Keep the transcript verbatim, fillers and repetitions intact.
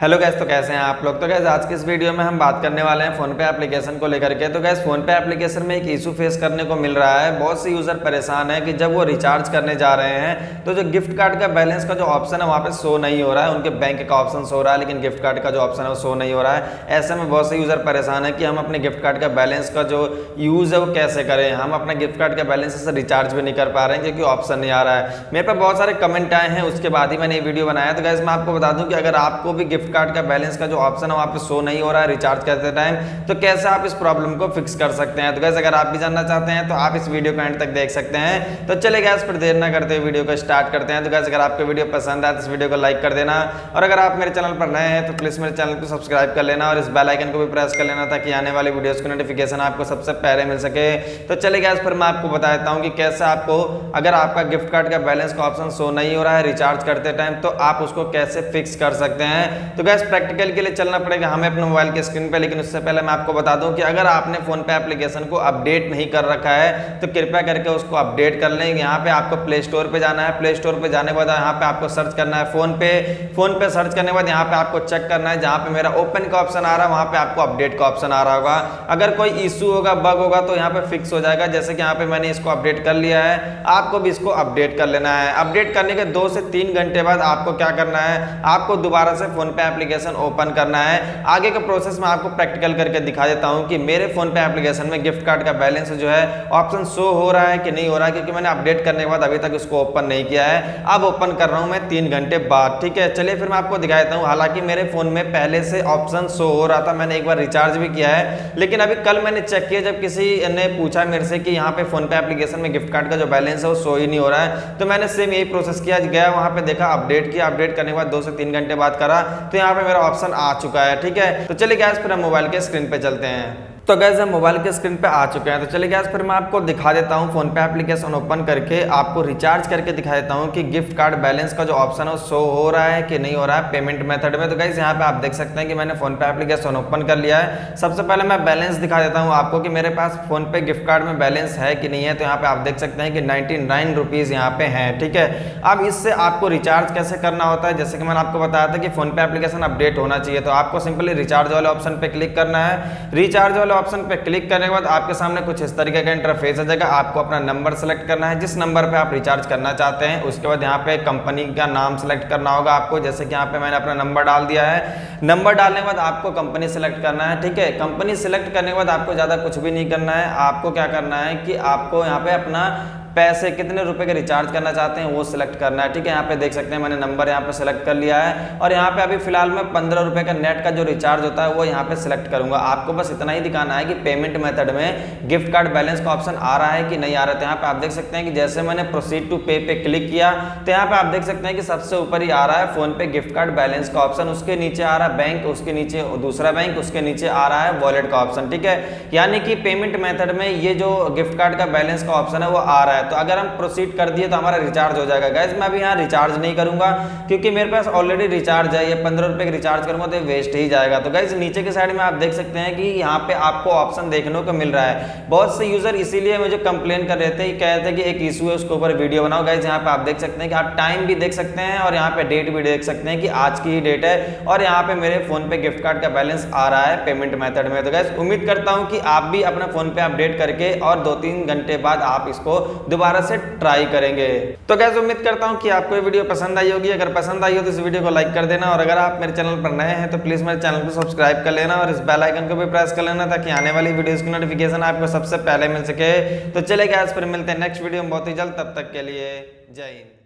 Hello guys, तो कैसे हैं आप लोग। तो गैस आज की इस वीडियो में हम बात करने वाले हैं फ़ोन पे एप्लीकेशन को लेकर के। तो गैस फ़ोन पे एप्लीकेशन में एक इशू फेस करने को मिल रहा है। बहुत से यूज़र परेशान है कि जब वो रिचार्ज करने जा रहे हैं तो जो गिफ्ट कार्ड का बैलेंस का जो ऑप्शन है वहाँ पे शो नहीं हो रहा है। उनके बैंक का ऑप्शन शो हो रहा है लेकिन गिफ्ट कार्ड का जो ऑप्शन है वो शो नहीं हो रहा है। ऐसे में बहुत से यूज़र परेशान है कि हम अपने गिफ्ट कार्ड का बैलेंस का जो यूज़ है वो कैसे करें। हम अपने गिफ्ट कार्ड के बैलेंस से रिचार्ज भी नहीं कर पा रहे हैं क्योंकि ऑप्शन नहीं आ रहा है। मेरे पे बहुत सारे कमेंट आए हैं, उसके बाद ही मैंने ये वीडियो बनाया। तो गैस मैं आपको बता दूं कि अगर आपको भी गिफ्ट कार्ड का बैलेंस का जो ऑप्शन है वहाँ पे शो नहीं हो रहा है रिचार्ज करते टाइम, तो कैसे आप इस प्रॉब्लम को फिक्स कर सकते हैं। तो गैस अगर आप भी जानना चाहते हैं तो आप इस वीडियो को एंड तक देख सकते हैं। तो चलिए गैस फिर देर ना करते हुए वीडियो को स्टार्ट करते हैं। तो गैस अगर आपको वीडियो पसंद आए तो इस वीडियो को लाइक कर देना, और अगर आप मेरे चैनल पर नए हैं तो प्लीज़ मेरे चैनल को सब्सक्राइब कर लेना और इस बेल आइकन को भी प्रेस कर लेना ताकि आने वाली वीडियोस की नोटिफिकेशन आपको सबसे पहले मिल सके। तो चलिए गैस फिर मैं आपको बता देता हूँ कि कैसे आपको, अगर आपका गिफ्ट कार्ड का बैलेंस का ऑप्शन शो नहीं हो रहा है रिचार्ज करते टाइम, तो आप उसको कैसे फिक्स कर सकते हैं। तो गैस प्रैक्टिकल के लिए चलना पड़ेगा हमें अपने मोबाइल के स्क्रीन पे। लेकिन उससे पहले मैं आपको बता दूं कि अगर आपने फोन पे एप्लीकेशन को अपडेट नहीं कर रखा है तो कृपया करके उसको अपडेट कर लें। यहाँ पे आपको प्ले स्टोर पे जाना है। प्ले स्टोर पे जाने के बाद यहाँ पे आपको सर्च करना है फोन पे। फोन पे सर्च करने के बाद यहाँ पे आपको चेक करना है, जहाँ पे मेरा ओपन का ऑप्शन आ रहा है वहाँ पे आपको अपडेट का ऑप्शन आ रहा होगा। अगर कोई इशू होगा, बग होगा तो यहाँ पे फिक्स हो जाएगा। जैसे कि यहाँ पे मैंने इसको अपडेट कर लिया है, आपको भी इसको अपडेट कर लेना है। अपडेट करने के दो से तीन घंटे बाद आपको क्या करना है, आपको दोबारा से फोन पे एप्लीकेशन ओपन करना है। आगे का प्रोसेस मैं आपको प्रैक्टिकल करके दिखा देता हूं कि मेरे फोन पे एप्लीकेशन में गिफ्ट कार्ड का बैलेंस जो है ऑप्शन शो हो रहा है कि नहीं हो रहा है, क्योंकि मैंने अपडेट करने के बाद अभी तक इसको ओपन नहीं किया है। अब ओपन कर रहा हूं मैं तीन घंटे बाद। ठीक है, चलिए फिर मैं आपको दिखा देता हूं। हालांकि मेरे फोन में पहले से ऑप्शन शो हो रहा था, मैंने एक बार रिचार्ज भी किया है, लेकिन अभी कल मैंने चेक किया जब किसी ने पूछा मेरे से कि यहाँ पे फोन पे एप्लीकेशन में गिफ्ट कार्ड का जो बैलेंस है वो शो ही नहीं हो रहा है, तो मैंने सेम यही प्रोसेस किया, गया वहां पे देखा, अपडेट किया। अपडेट करने के बाद दो से तीन घंटे बाद करा तो यहाँ पे मेरा ऑप्शन आ चुका है। ठीक है, तो चलिए गैस फिर हम मोबाइल के स्क्रीन पे चलते हैं। तो गैस हम मोबाइल के स्क्रीन पे आ चुके हैं। तो चलिए गैस फिर मैं आपको दिखा देता हूं फोन पे एप्लीकेशन ओपन करके, आपको रिचार्ज करके दिखा देता हूं कि गिफ्ट कार्ड बैलेंस का जो ऑप्शन है वो शो हो रहा है कि नहीं हो रहा है पेमेंट मेथड में। तो गैस यहाँ पे आप देख सकते हैं कि मैंने फोन पे एप्लीकेशन ओपन कर लिया है। सबसे पहले मैं बैलेंस दिखा देता हूँ आपको कि मेरे पास फोन पे गिफ्ट कार्ड में बैलेंस है कि नहीं है। तो यहाँ पे आप देख सकते हैं कि नाइन्टी नाइन रुपीज़ यहाँ पे है। ठीक है, अब इससे आपको रिचार्ज कैसे करना होता है, जैसे कि मैंने आपको बताया था कि फोन पे एप्लीकेशन अपडेट होना चाहिए, तो आपको सिंपली रिचार्ज वाले ऑप्शन पे क्लिक करना है। रिचार्ज वाले ऑप्शन पे क्लिक करने के बाद आपके सामने कुछ इस तरीके का इंटरफेस आ जाएगा। आपको अपना नंबर सेलेक्ट करना है, जिस नंबर पे आप रिचार्ज करना चाहते हैं। उसके बाद यहाँ पे कंपनी का नाम सेलेक्ट करना होगा आपको, जैसे कि यहाँ पे मैंने अपना नंबर डाल दिया है। नंबर डालने के बाद आपको कंपनी सेलेक्ट करना है। ठीक है, कंपनी सेलेक्ट करने के बाद आपको ज़्यादा कुछ भी नहीं करना है। आपको क्या करना है कि आपको यहाँ पे अपना पैसे कितने रुपए के रिचार्ज करना चाहते हैं वो सिलेक्ट करना है। ठीक है, यहाँ पे देख सकते हैं मैंने नंबर यहाँ पे सिलेक्ट कर लिया है, और यहाँ पे अभी फिलहाल मैं पंद्रह रुपए का नेट का जो रिचार्ज होता है वो यहाँ पे सिलेक्ट करूंगा। आपको बस इतना ही दिखाना है कि पेमेंट मेथड में गिफ्ट कार्ड बैलेंस का ऑप्शन आ रहा है कि नहीं आ रहा है। तो यहाँ पे आप देख सकते हैं कि जैसे मैंने प्रोसीड टू पे पे क्लिक किया तो यहाँ पे आप देख सकते हैं कि सबसे ऊपर ही आ रहा है PhonePe gift card balance का ऑप्शन, उसके नीचे आ रहा है बैंक, उसके नीचे दूसरा बैंक, उसके नीचे आ रहा है वॉलेट का ऑप्शन। ठीक है, यानी कि पेमेंट मेथड में ये जो गिफ्ट कार्ड का बैलेंस का ऑप्शन है वो आ रहा है। तो अगर हम प्रोसीड कर दिए तो हमारा रिचार्ज हो जाएगा। गाइस मैं अभी यहाँ रिचार्ज नहीं करूंगा क्योंकि मेरे पास ऑलरेडी रिचार्ज है। ये पंद्रह रुपए का रिचार्ज करूंगा तो वेस्ट ही जाएगा। तो गाइस नीचे के साइड में आप देख सकते हैं कि यहाँ पे आपको ऑप्शन देखने को मिल रहा है। बहुत से यूजर इसीलिए मुझे कंप्लेन कर रहे थे, कह रहे थे कि एक इशू है उसके ऊपर वीडियो बनाओ। गाइस यहाँ पे आप देख सकते हैं कि आप टाइम भी देख सकते हैं और यहाँ पे डेट भी देख सकते हैं कि आज की ही डेट है, और यहाँ पे मेरे फोन पे गिफ्ट कार्ड का बैलेंस आ रहा है पेमेंट मेथड में। तो गाइस उम्मीद करता हूँ कि आप भी अपने फोन पे अपडेट करके और दो तीन घंटे बाद आप इसको दोबारा से ट्राई करेंगे। तो गैस उम्मीद करता हूं कि आपको ये वीडियो पसंद आई होगी। अगर पसंद आई हो तो इस वीडियो को लाइक कर देना, और अगर आप मेरे चैनल पर नए हैं तो प्लीज मेरे चैनल को सब्सक्राइब कर लेना और इस बेल आइकन को भी प्रेस कर लेना ताकि आने वाली वीडियोस की नोटिफिकेशन आपको सबसे पहले मिल सके। तो चलिए गैस फिर मिलते हैं नेक्स्ट वीडियो में बहुत ही जल्द, तब तक के लिए जय हिंद।